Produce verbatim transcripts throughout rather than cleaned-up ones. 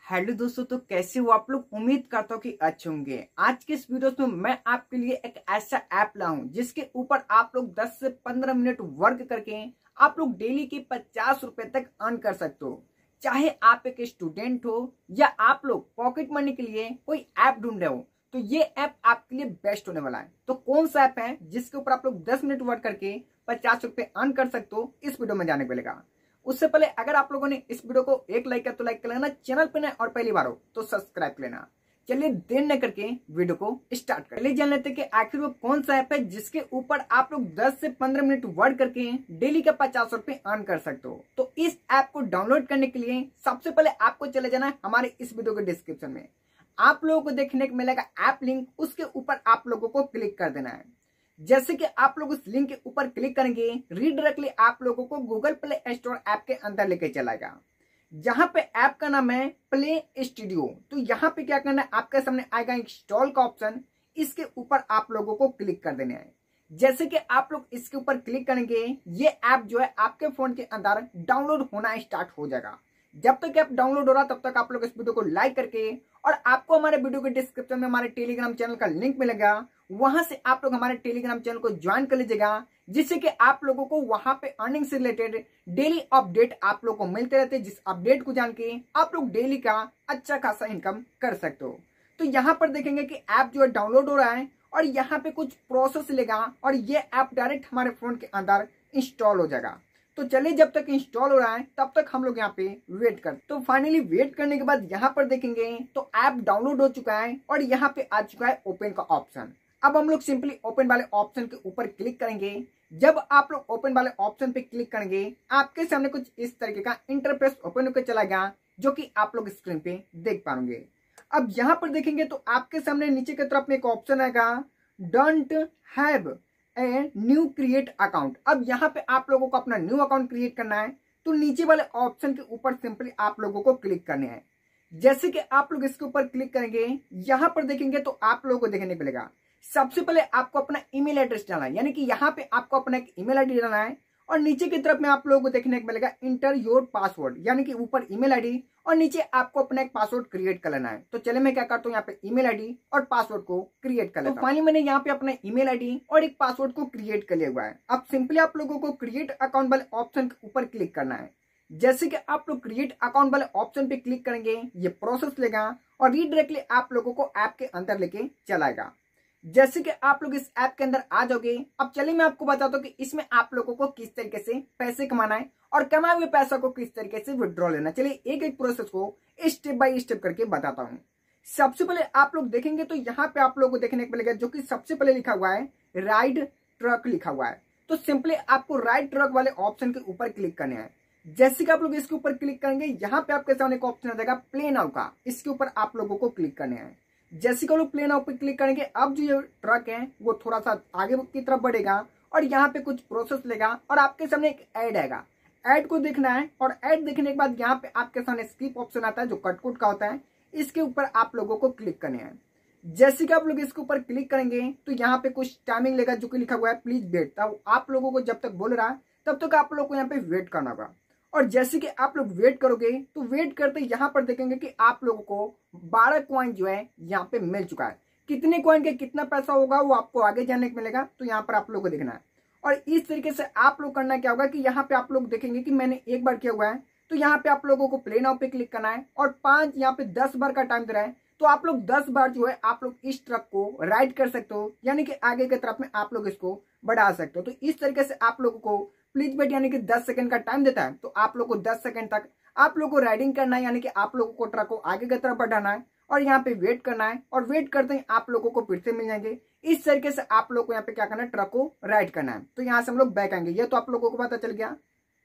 Hello दोस्तों, तो कैसे हो आप लोग। उम्मीद करता हूँ कि अच्छे होंगे। आज के इस वीडियो में मैं आपके लिए एक ऐसा ऐप लाऊं जिसके ऊपर आप लोग दस से पंद्रह मिनट वर्क करके आप लोग डेली के पचास रुपए तक अर्न कर सकते हो। चाहे आप एक स्टूडेंट हो या आप लोग पॉकेट मनी के लिए कोई ऐप ढूंढ रहे हो, तो ये ऐप आपके लिए बेस्ट होने वाला है। तो कौन सा ऐप है जिसके ऊपर आप लोग दस मिनट वर्क करके पचास रुपए अर्न कर सकते हो, इस वीडियो में जाने को मिलेगा। उससे पहले अगर आप लोगों ने इस वीडियो को एक लाइक किया तो लाइक कर लेना, चैनल पे नए और पहली बार हो तो सब्सक्राइब कर लेना। चलिए देर न करके वीडियो को स्टार्ट कर। चलिए जान लेते हैं कि आखिर वो कौन सा ऐप है जिसके ऊपर आप लोग दस से पंद्रह मिनट वर्क करके डेली का पचास रुपए अर्न कर सकते हो। तो इस ऐप को डाउनलोड करने के लिए सबसे पहले आपको चले जाना है हमारे इस वीडियो के डिस्क्रिप्शन में। आप लोगों को देखने को मिलेगा ऐप लिंक, उसके ऊपर आप लोगों को क्लिक कर देना है। जैसे कि आप लोग उस लिंक के ऊपर क्लिक करेंगे, रीडायरेक्टली आप लोगों को गूगल प्ले स्टोर ऐप के अंदर लेके चलाएगा, जहां पे ऐप का नाम है प्ले स्टूडियो। तो यहाँ पे क्या करना है, आपके सामने आएगा इंस्टॉल का ऑप्शन, इसके ऊपर आप लोगों को क्लिक कर देना है। जैसे कि आप लोग इसके ऊपर क्लिक करेंगे, ये ऐप जो है आपके फोन के अंदर डाउनलोड होना स्टार्ट हो जाएगा। जब तक ऐप डाउनलोड हो रहा तब तक आप लोग इस वीडियो को लाइक करके, और आपको हमारे वीडियो के डिस्क्रिप्शन में हमारे टेलीग्राम चैनल का लिंक मिलेगा, वहां से आप लोग हमारे टेलीग्राम चैनल को ज्वाइन कर लीजिएगा, जिससे कि आप लोगों को वहां पे अर्निंग से रिलेटेड डेली अपडेट आप लोग को मिलते रहते हैं, जिस अपडेट को जान के आप लोग डेली का अच्छा खासा इनकम कर सकते हो। तो यहाँ पर देखेंगे कि ऐप जो है डाउनलोड हो रहा है और यहाँ पे कुछ प्रोसेस लेगा और ये ऐप डायरेक्ट हमारे फोन के अंदर इंस्टॉल हो जाएगा। तो चलिए जब तक इंस्टॉल हो रहा है तब तक हम लोग यहाँ पे वेट कर। तो फाइनली वेट करने के बाद यहाँ पर देखेंगे तो ऐप डाउनलोड हो चुका है और यहाँ पे आ चुका है ओपन का ऑप्शन। अब हम लोग सिंपली ओपन वाले ऑप्शन के ऊपर क्लिक करेंगे। जब आप लोग ओपन वाले ऑप्शन पे क्लिक करेंगे, आपके सामने कुछ इस तरीके का इंटरफेस ओपन होकर चला गया, जो कि आप लोग स्क्रीन पे देख पाएंगे। अब यहाँ पर देखेंगे तो आपके सामने नीचे की तरफ में एक ऑप्शन आएगा, don't have a new create account. अब यहाँ पे आप लोगों को अपना न्यू अकाउंट क्रिएट करना है, तो नीचे वाले ऑप्शन के ऊपर सिंपली आप लोगों को क्लिक करने हैं। जैसे कि आप लोग इसके ऊपर क्लिक करेंगे, यहाँ पर देखेंगे तो आप लोगों को देखने मिलेगा, सबसे पहले आपको अपना ईमेल एड्रेस डालना है, यानी कि यहाँ पे आपको अपना एक ईमेल आईडी डालना है, और नीचे की तरफ में आप लोगों को देखने को मिलेगा इंटर योर पासवर्ड, यानी कि ऊपर ईमेल आईडी और नीचे आपको अपना एक पासवर्ड क्रिएट कर लेना है। तो चले मैं क्या करता हूँ, यहाँ पे ईमेल आईडी और पासवर्ड को क्रिएट कर लेता हूँ। तो फाइनली मैंने यहाँ पे अपना ईमेल आईडी और एक पासवर्ड को क्रिएट कर लिया हुआ है। अब सिंपली आप लोगों को क्रिएट अकाउंट वाले ऑप्शन के ऊपर क्लिक करना है। जैसे कि आप लोग क्रिएट अकाउंट वाले ऑप्शन पे क्लिक करेंगे, ये प्रोसेस लेगा और रीडायरेक्टली आप लोगों को ऐप के अंदर लेके चलाएगा। जैसे कि आप लोग इस ऐप के अंदर आ जाओगे, अब चलिए मैं आपको बताता हूँ कि इसमें आप लोगों को किस तरीके से पैसे कमाना है और कमाए हुए पैसा को किस तरीके से विड्रॉ लेना। चलिए एक एक प्रोसेस को स्टेप बाय स्टेप करके बताता हूँ। सबसे पहले आप लोग देखेंगे तो यहाँ पे आप लोगों को देखने को मिलेगा, जो कि सबसे पहले लिखा हुआ है राइड ट्रक लिखा हुआ है। तो सिंपली आपको राइड ट्रक वाले ऑप्शन के ऊपर क्लिक करने हैं। जैसे कि आप लोग इसके ऊपर क्लिक करेंगे, यहाँ पे आपके सामने एक ऑप्शन आ जाएगा प्ले नाउ का, इसके ऊपर आप लोगों को क्लिक करने हैं। जैसे कि लोग प्ले नाउ पे क्लिक करेंगे, अब जो ये ट्रक है वो थोड़ा सा आगे की तरफ बढ़ेगा और यहाँ पे कुछ प्रोसेस लेगा और आपके सामने एक ऐड आएगा। ऐड को देखना है और ऐड देखने के बाद यहाँ पे आपके सामने स्किप ऑप्शन आता है, जो कट कट का होता है, इसके ऊपर आप लोगों को क्लिक करने हैं। जैसे कि आप लोग इसके ऊपर क्लिक करेंगे तो यहाँ पे कुछ टाइमिंग लेगा, जो कि लिखा हुआ है प्लीज वेट। तब आप लोगों को जब तक बोल रहा है तब तक आप लोग को यहाँ पे वेट करना होगा। और जैसे कि आप लोग वेट करोगे तो वेट करते यहाँ पर देखेंगे कि आप लोगों को बारह कॉइन जो है यहाँ पे मिल चुका है। कितने कॉइन के कितना पैसा होगा वो आपको आगे जानने को मिलेगा, तो यहाँ पर आप लोगों को देखना है। और इस तरीके से आप लोग करना क्या होगा कि यहाँ पे आप लोग देखेंगे कि मैंने एक बार किया हुआ है, तो यहाँ पे आप लोगों को प्ले नाउ पे क्लिक करना है और पांच यहाँ पे दस बार का टाइम दे रहा है, तो आप लोग दस बार जो है आप लोग इस ट्रक को राइड कर सकते हो, यानी कि आगे की तरफ में आप लोग इसको बढ़ा सकते हो। तो इस तरीके से आप लोगों को प्लीज वेट यानी कि दस सेकंड का टाइम देता है, तो आप लोग को दस सेकंड तक आप लोग को राइडिंग करना है, यानी कि आप लोगों को ट्रक को आगे की तरफ बढ़ाना है और यहाँ पे वेट करना है, और वेट करते ही आप लोगों को फिर से मिल जाएंगे। इस तरीके से आप लोग को यहाँ पे क्या करना है, ट्रक को राइड करना है। तो यहाँ से हम लोग बैक आएंगे, ये तो आप लोगों को पता चल गया।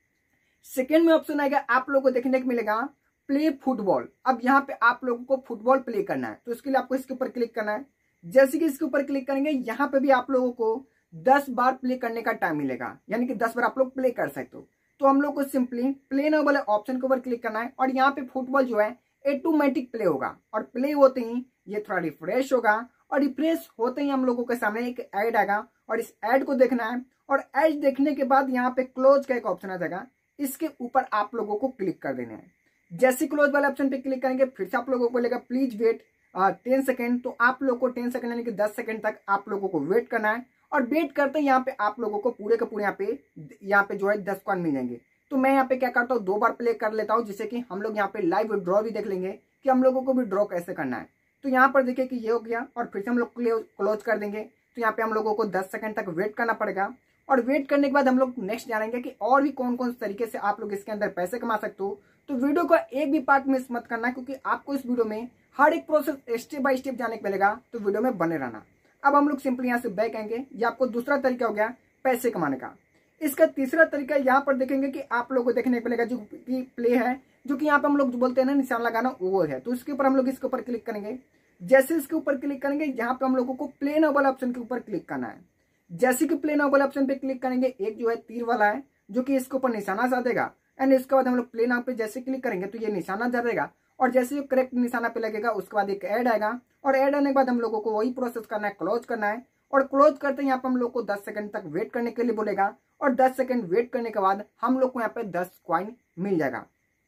सेकेंड में ऑप्शन आएगा, आप लोगों को देखने को मिलेगा प्ले फुटबॉल। अब यहाँ पे आप लोगों को फुटबॉल प्ले करना है, तो इसके लिए आपको इसके ऊपर क्लिक करना है। जैसे कि इसके ऊपर क्लिक करेंगे, यहाँ पे भी आप लोगों को दस बार प्ले करने का टाइम मिलेगा, यानी कि दस बार आप लोग प्ले कर सकते हो। तो हम लोग को सिंपली प्ले नाउ वाले ऑप्शन के ऊपर क्लिक करना है और यहाँ पे फुटबॉल जो है ऑटोमेटिक प्ले होगा, और प्ले होते ही ये थोड़ा रिफ्रेश होगा, और रिफ्रेश होते ही हम लोगों के सामने एक ऐड आएगा और इस ऐड को देखना है। और ऐड देखने के बाद यहाँ पे क्लोज का एक ऑप्शन आ जाएगा, इसके ऊपर आप लोगों को क्लिक कर देना है। जैसे क्लोज वाले ऑप्शन पे क्लिक करेंगे फिर से आप लोगों को बोलेगा प्लीज वेट टेन सेकेंड। तो आप लोगों को टेन सेकेंड यानी कि दस सेकेंड तक आप लोगों को वेट करना है। और वेट करते हैं यहाँ पे आप लोगों को पूरे के पूरे यहाँ पे यहाँ पे जो है दस कॉइन मिल जाएंगे। तो मैं यहाँ पे क्या करता हूँ, दो बार प्ले कर लेता हूँ जिससे कि हम लोग यहाँ पे लाइव ड्रॉ भी देख लेंगे कि हम लोगों को भी ड्रॉ कैसे करना है। तो यहाँ पर देखिए कि ये हो गया और फिर से हम लोग क्लोज कर देंगे। तो यहाँ पे हम लोगों को दस सेकंड तक वेट करना पड़ेगा। और वेट करने के बाद हम लोग नेक्स्ट जानेंगे कि और भी कौन कौन से तरीके से आप लोग इसके अंदर पैसे कमा सकते हो। तो वीडियो का एक भी पार्ट मिस मत करना, क्योंकि आपको इस वीडियो में हर एक प्रोसेस स्टेप बाय स्टेप जाने को मिलेगा। तो वीडियो में बने रहना। अब हम लोग सिंपली यहाँ से बैक आएंगे। ये आपको दूसरा तरीका हो गया पैसे कमाने का। इसका तीसरा तरीका यहाँ पर देखेंगे कि आप लोगों को देखने को मिलेगा जो कि प्ले है, जो कि यहाँ पे हम लोग बोलते हैं ना निशान लगाना, वो है। तो इसके ऊपर हम लोग इसके ऊपर क्लिक करेंगे। जैसे इसके ऊपर क्लिक करेंगे यहाँ पे हम लोगों को प्ले नाउ वाला ऑप्शन के ऊपर क्लिक करना है। जैसे कि प्ले नाउ वाला ऑप्शन पे क्लिक करेंगे, एक जो है तीर वाला है जो कि इसके ऊपर निशाना साधेगा। एंड इसके बाद हम लोग प्ले नाउ पे जैसे क्लिक करेंगे तो ये निशाना जाएगा। और जैसे ये करेक्ट निशाना पे लगेगा उसके बाद एक ऐड आएगा। और ऐड आने के बाद हम लोगों को वही प्रोसेस करना है, क्लोज करना है। और क्लोज करते हैं यहाँ पे हम लोग को दस सेकंड तक वेट करने के लिए बोलेगा। और दस सेकंड वेट करने के बाद हम लोग को यहाँ पे दस कॉइन मिल जाएगा।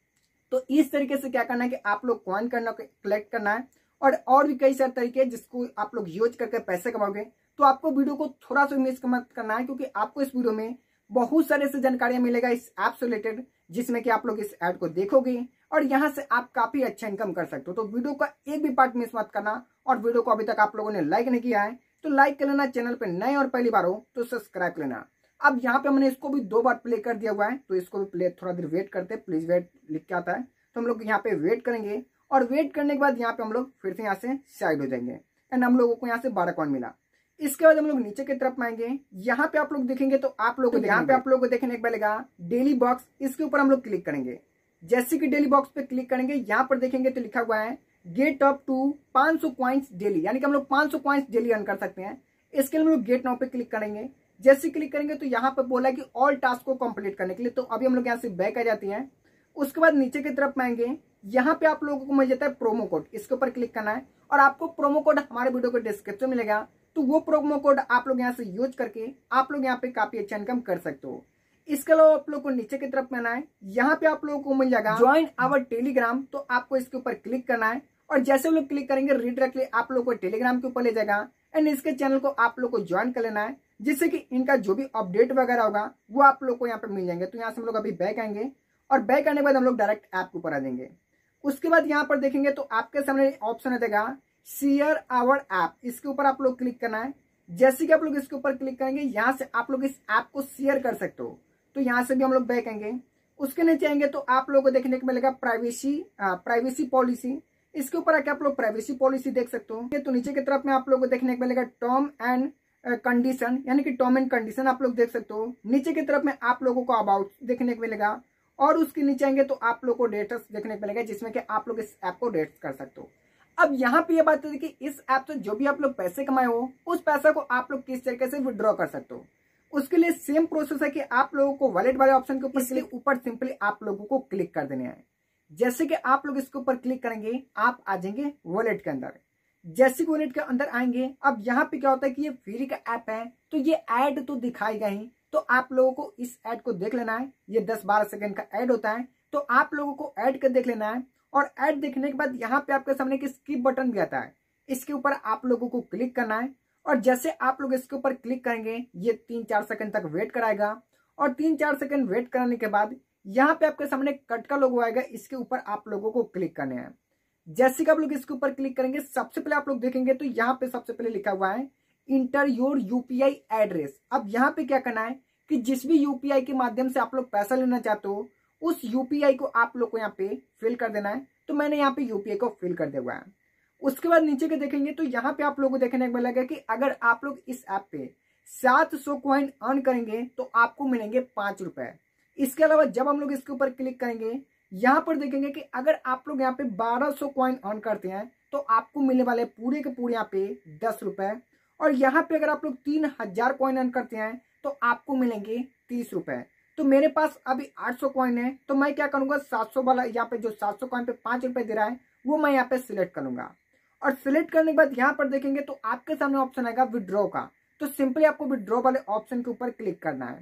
तो इस तरीके से क्या करना है कि आप लोग कॉइन करना कलेक्ट करना है। और और भी कई सारे तरीके जिसको आप लोग यूज करके पैसे कमाओगे। तो आपको वीडियो को थोड़ा सा मिस मत करना है, क्योंकि आपको इस वीडियो में बहुत सारे से जानकारियां मिलेगा इस ऐप से रिलेटेड, जिसमें कि आप लोग इस ऐड को देखोगे और यहाँ से आप काफी अच्छा इनकम कर सकते हो। तो वीडियो का एक भी पार्ट मिस मत करना। और वीडियो को अभी तक आप लोगों ने लाइक नहीं किया है तो लाइक कर लेना। चैनल पे नए और पहली बार हो तो सब्सक्राइब कर लेना। अब यहाँ पे हमने इसको भी दो बार प्ले कर दिया हुआ है, तो इसको भी प्ले थोड़ा देर वेट करते हैं। प्लीज वेट लिख के आता है, तो हम लोग यहाँ पे वेट करेंगे। और वेट करने के बाद यहाँ पे हम लोग फिर से यहाँ से साइड हो जाएंगे। एंड हम लोगों को यहाँ से बारह कॉइन मिला। इसके बाद हम लोग नीचे की तरफ आएंगे। यहाँ पे आप लोग देखेंगे तो आप लोग यहाँ पे आप लोगों को देखने को मिलेगा डेली बॉक्स। इसके ऊपर हम लोग क्लिक करेंगे। जैसे कि डेली बॉक्स पे क्लिक करेंगे यहाँ पर देखेंगे तो लिखा हुआ है गेट अप टू पाँच सौ कॉइन्स डेली, यानी कि हम लोग पाँच सौ कॉइन्स डेली अर्न कर सकते हैं। इसके लिए हम लोग गेट नाउ पे क्लिक करेंगे। जैसे क्लिक करेंगे तो यहाँ पे बोला कि ऑल टास्क को कंप्लीट करने के लिए। तो अभी हम लोग यहाँ से बैक आ जाती हैं। उसके बाद नीचे की तरफ आएंगे। यहाँ पे आप लोगों को मिल जाता है प्रोमो कोड, इसके ऊपर क्लिक करना है। और आपको प्रोमो कोड हमारे वीडियो के डिस्क्रिप्शन में मिलेगा। तो वो प्रोमो कोड आप लोग यहाँ से यूज करके आप लोग यहाँ पे काफी अच्छा इनकम कर सकते हो। इसके अलावा आप लोग को नीचे की तरफ में आना है। यहाँ पे आप लोगों को मिल जाएगा ज्वाइन आवर टेलीग्राम। तो आपको इसके ऊपर क्लिक करना है। और जैसे लोग क्लिक करेंगे रिडायरेक्टली आप लोग को टेलीग्राम के ऊपर ले जाएगा। एंड इसके चैनल को आप लोग को ज्वाइन कर लेना है, जिससे कि इनका जो भी अपडेट वगैरह होगा वो आप लोग को यहाँ पे मिल जाएंगे। तो यहाँ से हम लोग अभी बैक आएंगे। और बैक आने के बाद हम लोग डायरेक्ट ऐप के ऊपर आ जाएंगे। उसके बाद यहाँ पर देखेंगे तो आपके सामने ऑप्शन देगा शेयर आवर ऐप। इसके ऊपर आप लोग क्लिक करना है। जैसे कि आप लोग इसके ऊपर क्लिक करेंगे यहाँ से आप लोग इस ऐप को शेयर कर सकते हो। तो यहाँ से भी हम लोग बैक आएंगे। उसके नीचे आएंगे तो आप लोगों को देखने को मिलेगा प्राइवेसी प्राइवेसी पॉलिसी। इसके ऊपर आके आप लोग प्राइवेसी पॉलिसी देख सकते हो। तो नीचे की तरफ में आप लोगों को देखने को मिलेगा टर्म एंड कंडीशन, यानी कि टर्म एंड कंडीशन आप लोग देख सकते हो। नीचे की तरफ में आप लोगों को अबाउट देखने को मिलेगा। और उसके नीचे आएंगे तो आप लोग को डेट्स देखने को मिलेगा, जिसमें कि आप लोग इस ऐप को डेट्स कर सकते हो। अब यहाँ पे ये बात है कि इस ऐप से जो भी आप लोग पैसे कमाए हो उस पैसा को आप लोग किस तरीके से विड्रॉ कर सकते हो। उसके लिए सेम प्रोसेस है कि आप लोगों को वॉलेट वाले ऑप्शन के ऊपर इसके ऊपर सिंपली आप लोगों को क्लिक कर देने हैं। जैसे कि आप लोग इसके ऊपर क्लिक करेंगे आप आ जाएंगे वॉलेट के अंदर। जैसे कि वॉलेट के अंदर आएंगे, अब यहाँ पे क्या होता है कि ये फ्री का ऐप है तो ये ऐड तो दिखाएगा ही। तो आप लोगों को इस ऐड को देख लेना है। ये दस बारह सेकंड का ऐड होता है, तो आप लोगों को ऐड कर देख लेना है। और ऐड देखने के बाद यहाँ पे आपके सामने एक स्किप बटन भी आता है, इसके ऊपर आप लोगों को क्लिक करना है। और जैसे आप लोग इसके ऊपर क्लिक करेंगे ये तीन चार सेकंड तक वेट कराएगा। और तीन चार सेकंड वेट कराने के बाद यहाँ पे आपके सामने कट का लोगो आएगा, इसके ऊपर आप लोगों को क्लिक करने हैं। जैसे कि आप लोग इसके ऊपर क्लिक करेंगे सबसे पहले आप लोग देखेंगे तो यहाँ पे सबसे पहले लिखा हुआ है इंटर योर यूपीआई एड्रेस। अब यहाँ पे क्या करना है कि जिस भी यूपीआई के माध्यम से आप लोग पैसा लेना चाहते हो उस यूपीआई को आप लोग को यहाँ पे फिल कर देना है। तो मैंने यहाँ पे यूपीआई को फिल कर दिया हुआ है। उसके बाद नीचे के देखेंगे तो यहाँ पे आप लोगों को देखने को मिलेगा कि अगर आप लोग इस ऐप पे सात सौ कॉइन अर्न करेंगे तो आपको मिलेंगे पांच रुपए। इसके अलावा जब हम लोग इसके ऊपर क्लिक करेंगे यहाँ पर देखेंगे कि अगर आप लोग यहाँ पे बारह सौ कॉइन अर्न करते हैं तो आपको मिलने वाले पूरे के पूरे यहाँ पे दस रुपए। और यहाँ पे अगर आप लोग तीन हजार कॉइन अर्न करते हैं तो आपको मिलेंगे तीस रुपए। तो मेरे पास अभी आठ सौ कॉइन है, तो मैं क्या करूंगा सात सौ वाला यहाँ पे जो सात सौ कॉइन पे पांच रुपए दे रहा है वो मैं यहाँ पे सिलेक्ट करूंगा। और सिलेक्ट करने के बाद यहाँ पर देखेंगे तो आपके सामने ऑप्शन आएगा विड्रॉ का। तो सिंपली आपको विड्रॉ वाले ऑप्शन के ऊपर क्लिक करना है।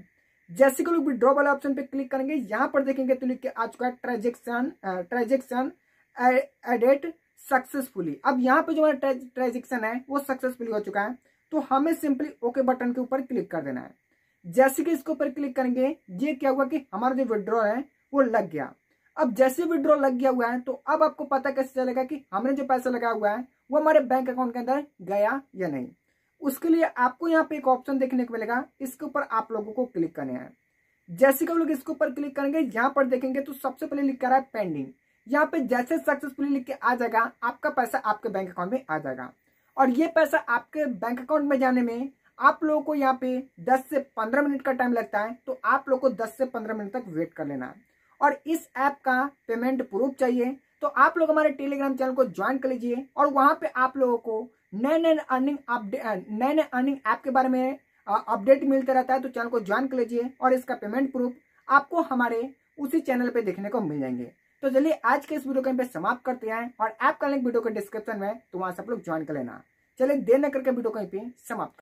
जैसे कि लोग विड्रॉ वाला ऑप्शन पे क्लिक करेंगे, यहाँ पर देखेंगे तो लिख के आ चुका है ट्रांजेक्शन ट्रांजेक्शन एडेड सक्सेसफुली। अब यहाँ पे जो हमारा ट्रांजेक्शन है वो सक्सेसफुली हो चुका है, तो हमें सिंपली ओके बटन के ऊपर क्लिक कर देना है। जैसे कि इसके ऊपर क्लिक करेंगे, ये क्या हुआ कि हमारा जो विड्रॉ है वो लग गया। अब जैसे विड्रॉ लग गया हुआ है, तो अब आपको पता कैसे चलेगा कि हमने जो पैसा लगाया हुआ है वो हमारे बैंक अकाउंट के अंदर गया या नहीं। उसके लिए आपको यहाँ पे एक ऑप्शन देखने को मिलेगा, इसके ऊपर आप लोगों को क्लिक करना है। जैसे कि लोग इसके ऊपर क्लिक करेंगे, यहाँ पर देखेंगे तो सबसे पहले लिख कर रहा है पेंडिंग। यहाँ पे जैसे सक्सेसफुली लिख के आ जाएगा, आपका पैसा आपके बैंक अकाउंट में आ जाएगा। और ये पैसा आपके बैंक अकाउंट में जाने में आप लोगों को यहाँ पे दस से पंद्रह मिनट का टाइम लगता है, तो आप लोगों को दस से पंद्रह मिनट तक वेट कर लेना है। और इस ऐप का पेमेंट प्रूफ चाहिए तो आप लोग हमारे टेलीग्राम चैनल को ज्वाइन कर लीजिए, और वहां पे आप लोगों को नए नए अर्निंग अपडेट नए नए अर्निंग ऐप के बारे में अपडेट मिलता रहता है, तो चैनल को ज्वाइन कर लीजिए और इसका पेमेंट प्रूफ आपको हमारे उसी चैनल पे देखने को मिल जाएंगे। तो चलिए आज के इस वीडियो को यहाँ पे समाप्त करते हैं, और ऐप का लिंक वीडियो के डिस्क्रिप्शन में, तो वहां से आप लोग ज्वाइन कर लेना। चलिए देर न करके वीडियो को यहीं पे समाप्त।